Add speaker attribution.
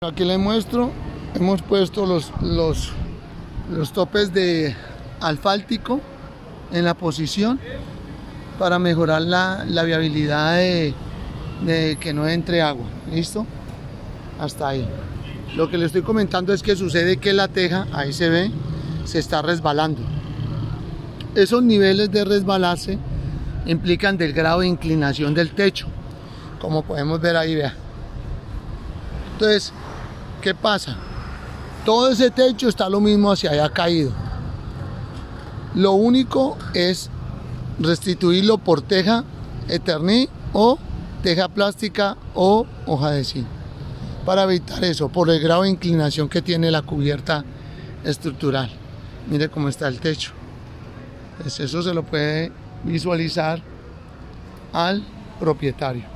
Speaker 1: Aquí les muestro, hemos puesto los topes de asfáltico en la posición para mejorar la viabilidad de que no entre agua. ¿Listo? Hasta ahí. Lo que le estoy comentando es que sucede que la teja, ahí se ve, se está resbalando. Esos niveles de resbalarse implican del grado de inclinación del techo, como podemos ver ahí, vea. Entonces, ¿qué pasa? Todo ese techo está lo mismo hacia allá caído. Lo único es restituirlo por teja Eternit o teja plástica o hoja de zinc, para evitar eso, por el grado de inclinación que tiene la cubierta estructural. Mire cómo está el techo. Pues eso se lo puede visualizar al propietario.